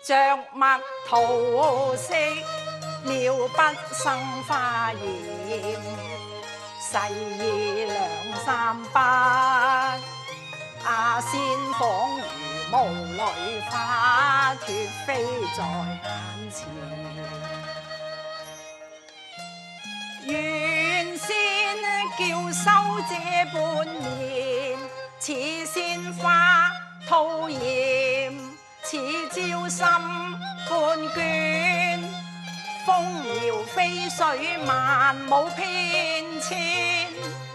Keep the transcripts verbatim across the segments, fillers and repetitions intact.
着墨塗色，妙筆生花艷。細意兩三筆，啊仙仿如霧裏花，脫飛在眼前。原先叫收這般面，似鮮花吐豔，似朝心半捲。風搖飛水，萬舞翩躍。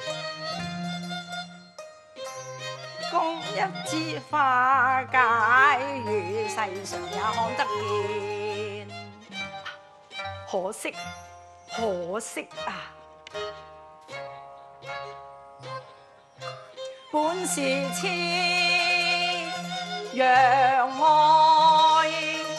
共一枝花解語，世上也看得見。可惜，可惜啊！本是痴，讓愛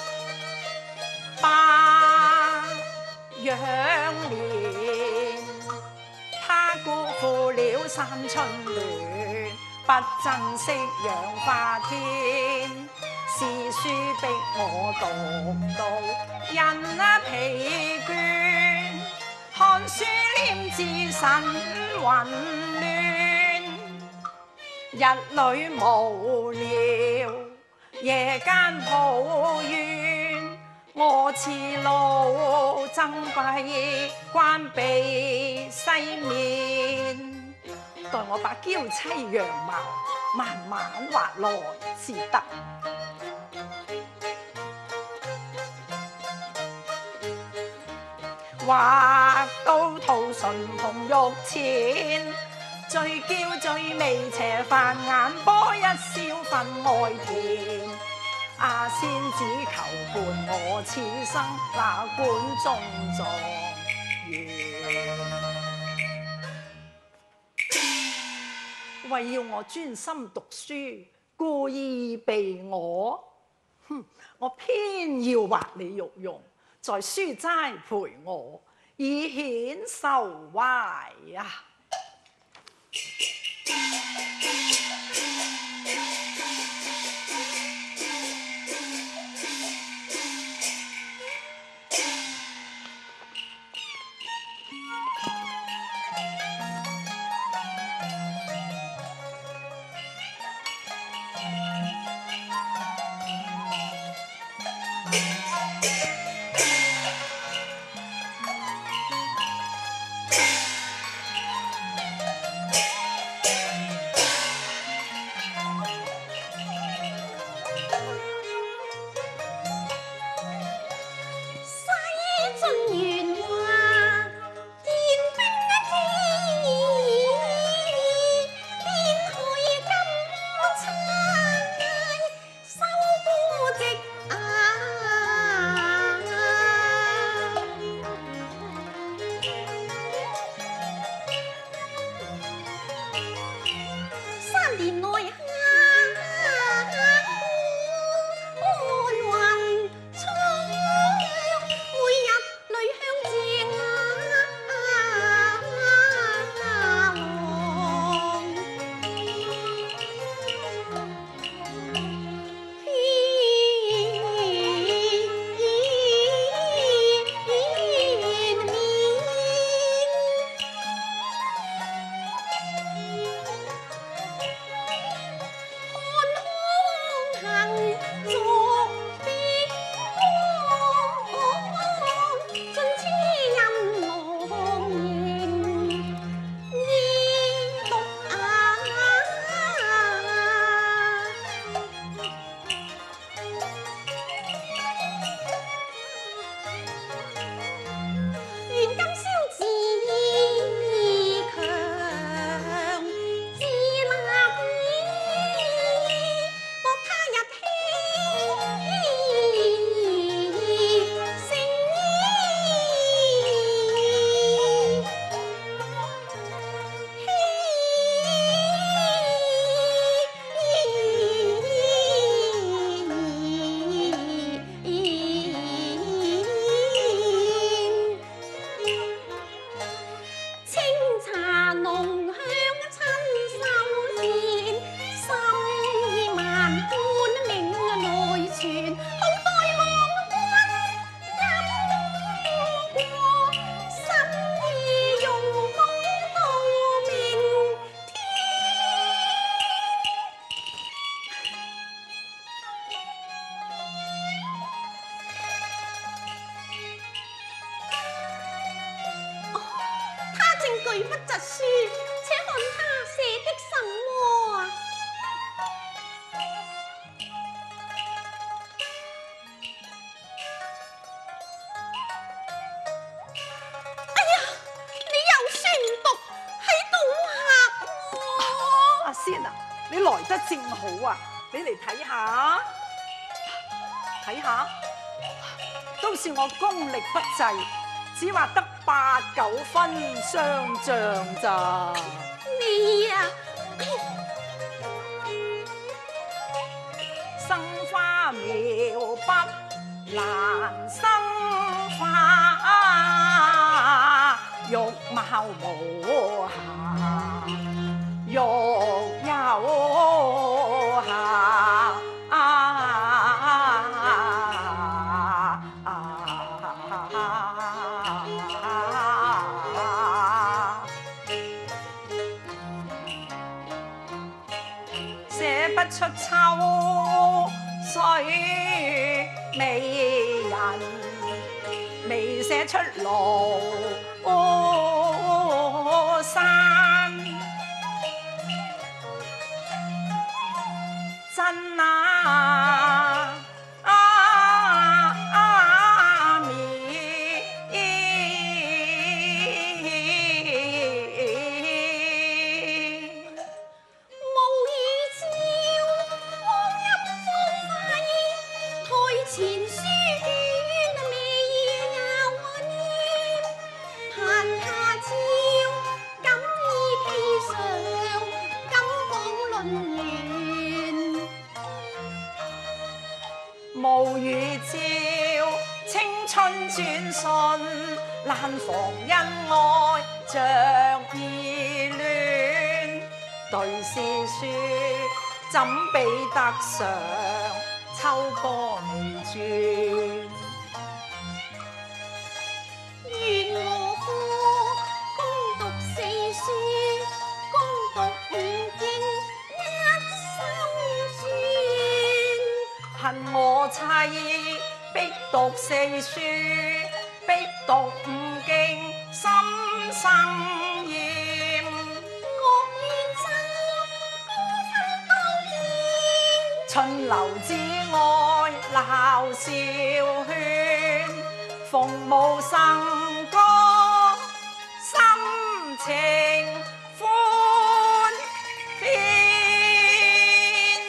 把養年，他辜負了三春暖，不珍惜養花天。是書逼我讀到人啊疲倦，看書念字神混亂。日裏無聊，夜間抱怨。我似路爭閉，關閉西面。待我把嬌妻樣貌慢慢畫來至得。畫到桃唇紅玉淺，最嬌最媚斜泛眼波，一笑分愛甜。啊仙子求伴我此生，哪管中狀元。為要我專心讀書，故意避我。哼！我偏要畫你玉容，在書齋陪我，以顯受懷呀。 笔不疾書，且看他寫的什麼啊！哎呀，你又宣讀喺度嚇我！ 阿仙啊，你來得正好啊，你嚟睇下，睇下，都是我功力不濟，只畫得八九分雙像咋。 你呀、 生花苗不難生花，玉貌無瑕，玉有瑕。寫不出秋水美人，未寫出廬山。真啊啊咪前書卷未有念，盼他朝錦衣披上，金榜論元。 無預兆，青春轉瞬，難防恩愛着意戀。對詩書怎比得上秋波微轉？ 願我科攻讀四書，攻讀五經一心專。 恨我妻逼讀四書，逼讀五經心生厭。 我願奏高分高見， 春流之外鬧笑喧，鳳舞笙歌心情歡天。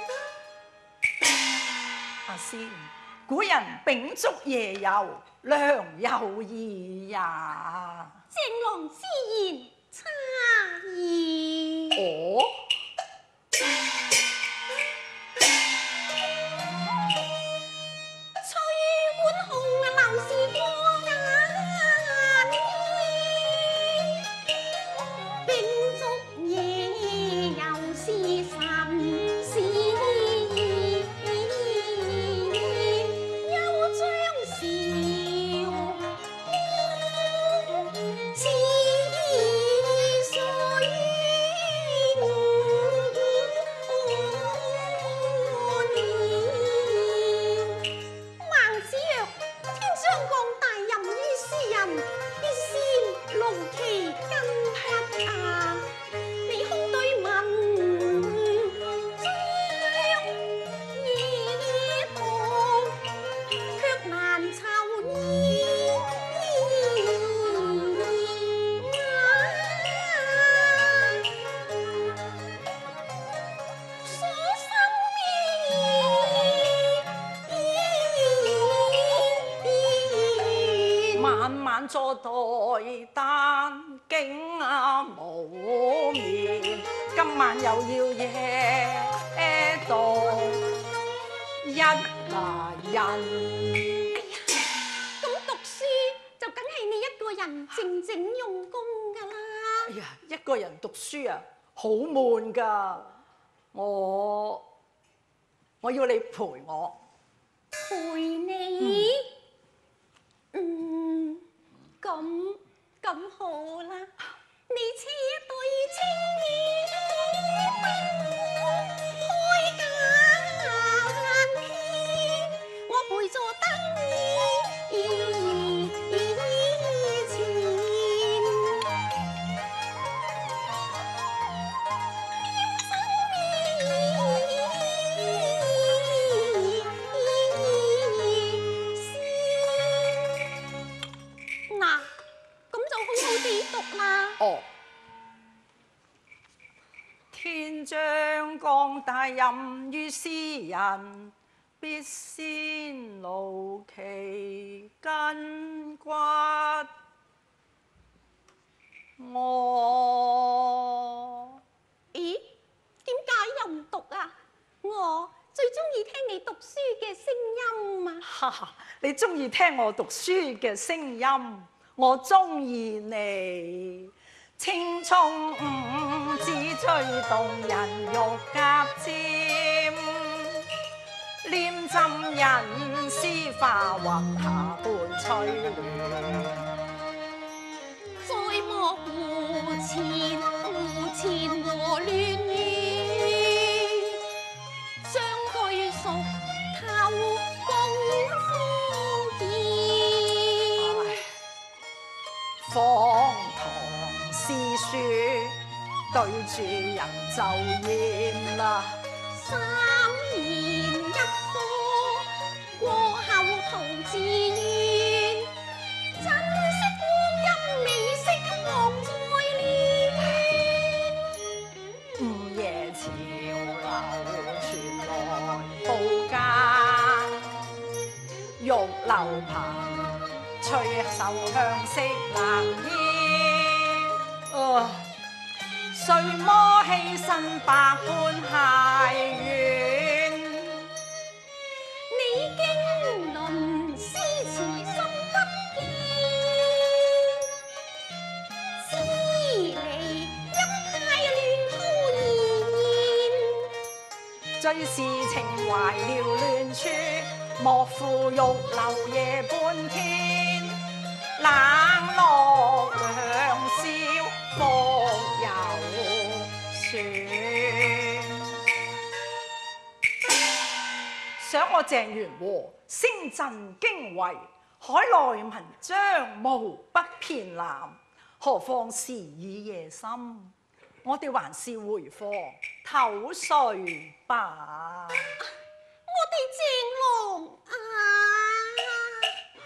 阿仙，古人秉燭夜遊，良有意呀。 鄭郎之言差異。 哦。晚晚坐待但竟啊無眠，今晚又要夜到一拿人。 哎呀，咁讀書就梗係你一個人靜靜用功㗎啦。 哎呀，一個人讀書啊，好悶㗎。我我要你陪我。 陪你？嗯，咁咁好啦，你且對青衣開間天，我陪坐燈衣前。 當大任於斯人，必先勞其筋骨。我咦？點解又唔讀啊？我最中意聽你讀書嘅聲音啊！ 哈哈，你中意聽我讀書嘅聲音，我中意你。青葱五指吹動人欲夾尖，念浸人詩花雲霞伴翠聯。 再莫胡纏胡纏和亂語，相對熟透共呼見。 荒唐詩書對住人就厭啦。 三言一科過後徒自怨，珍惜光陰美色莫再戀。 午夜潮流傳來報間，玉樓旁吹手香色冷煙。啊，誰摸起身百般鞋緣？ 你經綸詩詞心不驚，詩離音帶亂滔然， 最是情懷撩亂處，莫負玉樓夜半天。冷落兩宵復有雪。想我鄭元和聲震驚為，海內文章無不遍覽，何況時已夜深，我哋還是回房唞睡吧。 我哋鄭郎啊！ 嚇！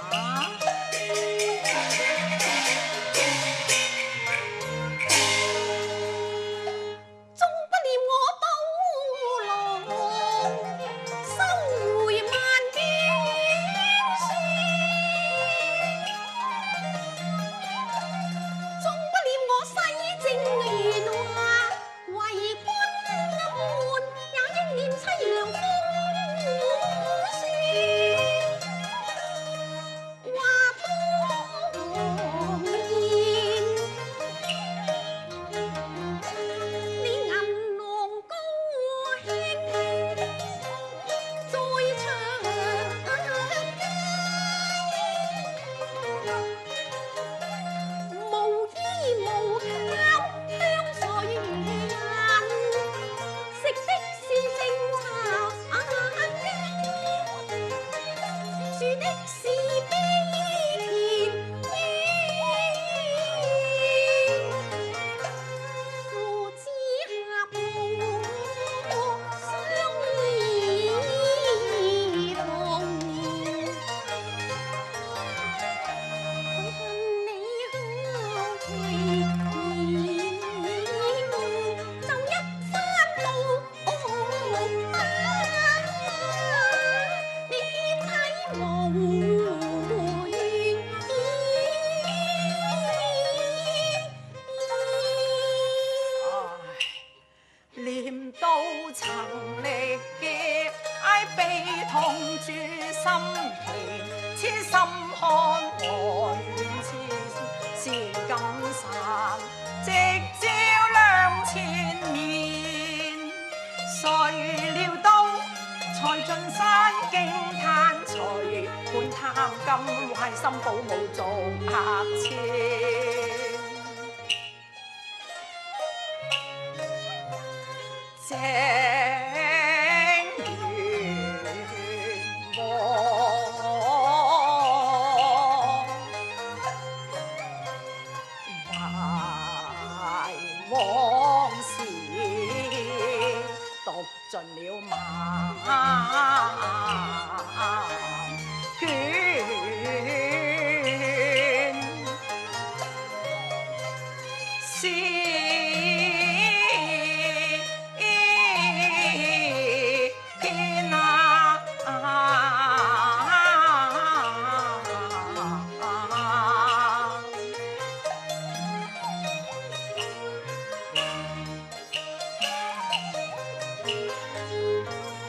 心保姆做客簽，鄭元和懷往事，讀盡了萬卷。是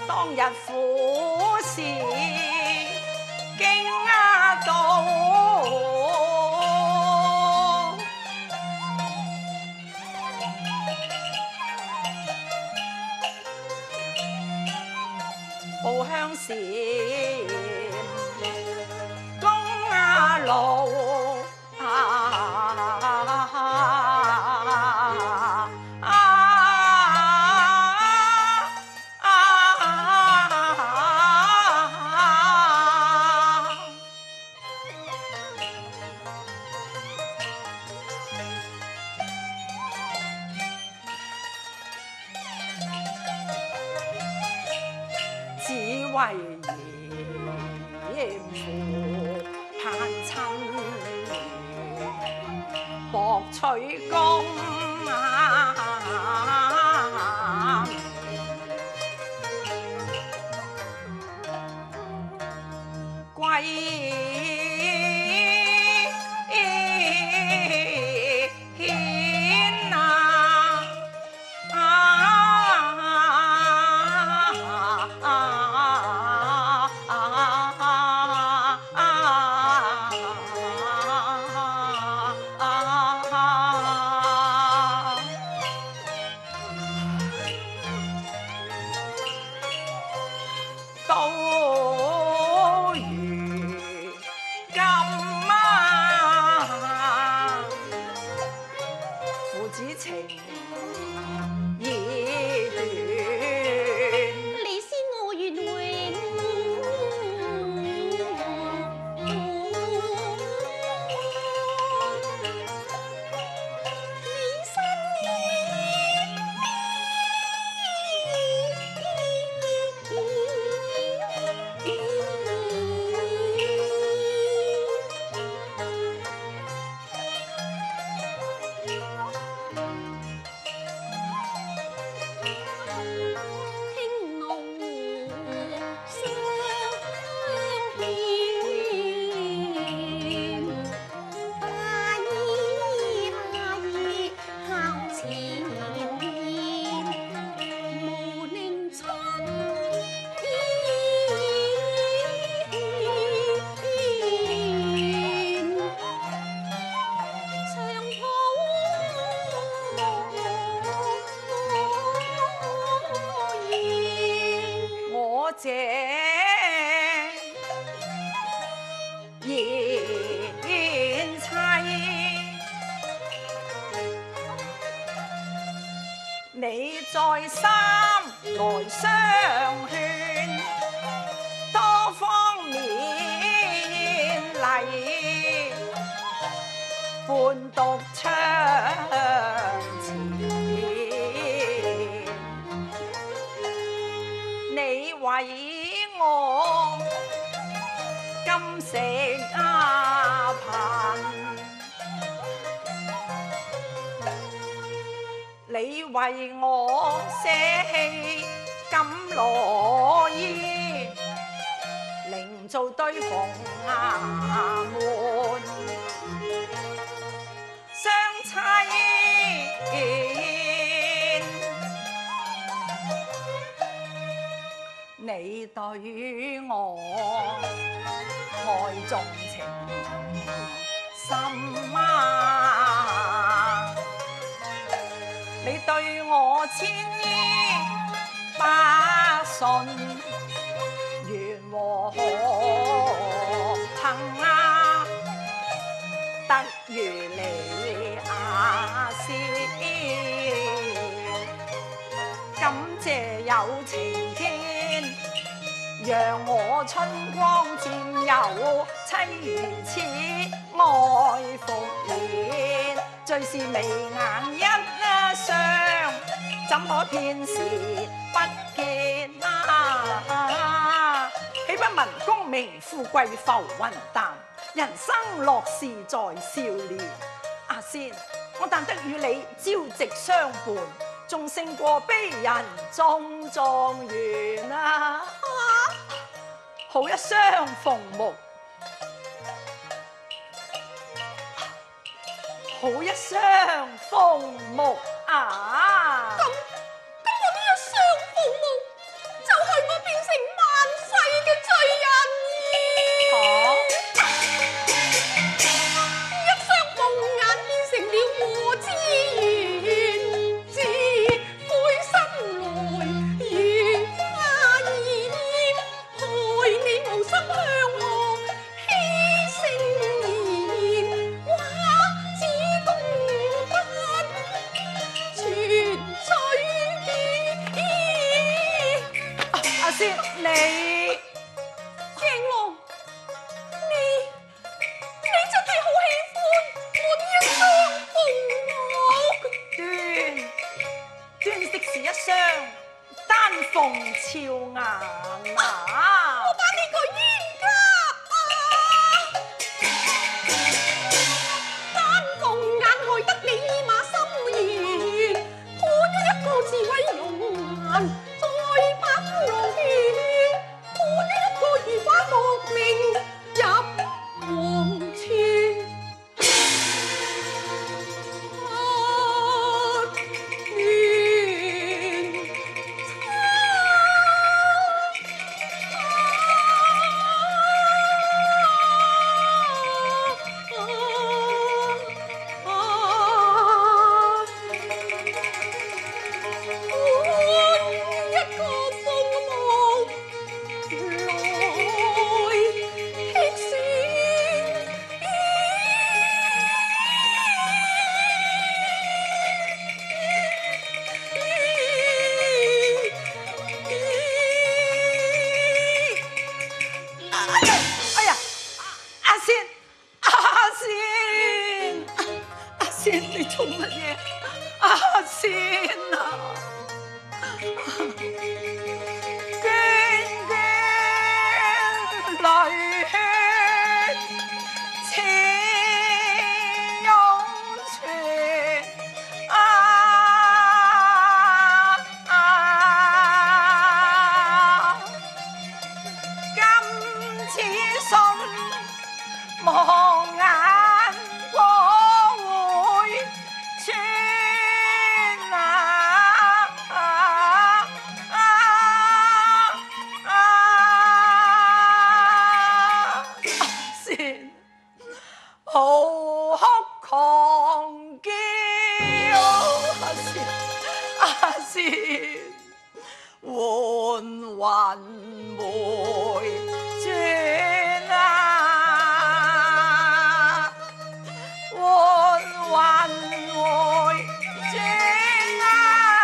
當日苦事經到，報鄉時公啊路只為嚴父盼親，博取功啊！歸獻啊！到如今啊，父子情已斷， 你先我願永，你身我這賢妻，你再三來相勸，多方面嚟，伴讀窗前，你為我金石阿貧，你為我捨棄金羅衣，另做對紅顏門，相妻。你對我愛重情深啊！你對我千依百順，緣和何幸啊？得如你阿仙，感謝有情天，讓我春光漸有妻如此愛復現，最是眉眼一雙，怎可片時不見啊？豈不聞功名富貴浮雲淡，人生樂事在少年。阿仙，我但得與你朝夕相伴，仲勝過悲人中狀元啊！好一相逢木，好一相逢木啊！ 咁咁我呢一相逢木就係我仙你正郎，你你真係好喜歡我呢一雙鳳鈿。 端端的是一雙丹鳳俏顏啊！ 我把呢個冤家丹鳳眼害得你馬心弦，看咗一個智慧容顏，再把郎獻，看咗一個如花莫名入黃泉。 你做乜嘢？阿仙啊！娟娟淚血似湧泉啊啊！今此信望眼光會穿啊啊啊！先好哭狂叫，阿仙阿仙換魂回轉啊，換魂回轉啊！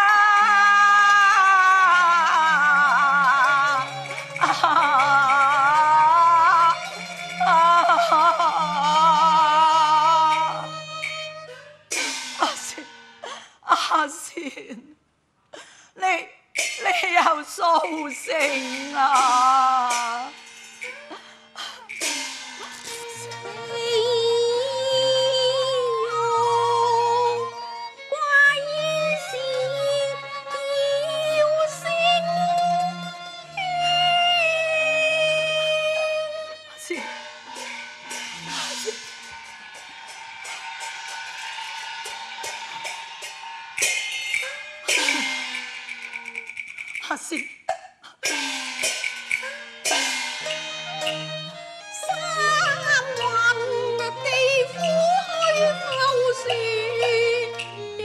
阿仙阿仙，你你又蘇醒啦！阿仙， 三魂地府虛構線，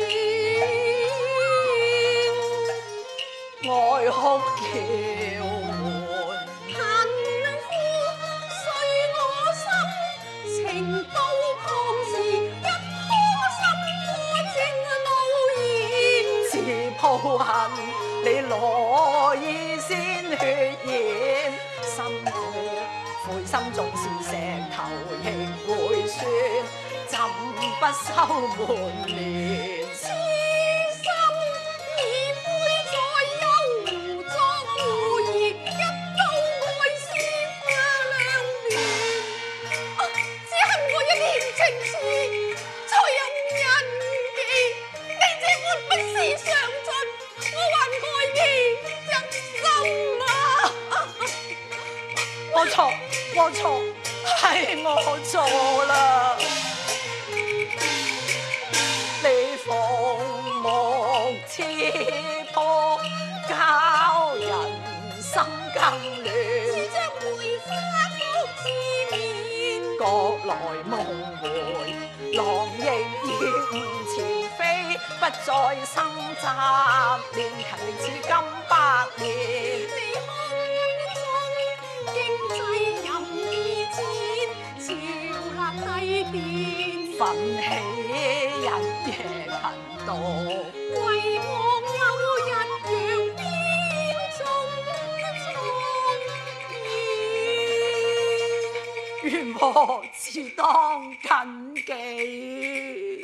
愛哭叫喚， 恨苦碎我心，情到抗時，一顆心火正怒燃， 自抱恨。你攞意鮮血染，心血悔心縱是石頭亦會酸，怎不收滿臉？ 痴心已灰再憂，胡作胡言，一刀愛絲花兩斷。只恨我一念情詞，才任人忌。你這般不思上進，我還愛你一生啊！ 我錯，我錯，係我錯啦！你鳳目刺破，教人心更亂。 似將梅花撲自面， 覺來夢回，狼亦厭前非，不再生雜念，勤力似金百年。 你空中經濟任意戰，照立帝殿， 奮起日夜勤讀， 為望有日揚鞭中我自當謹記。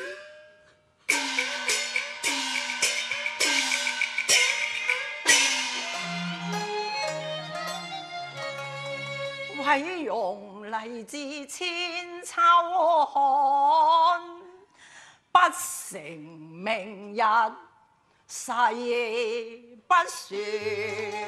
為容荔枝千秋寒，不成明日誓不説。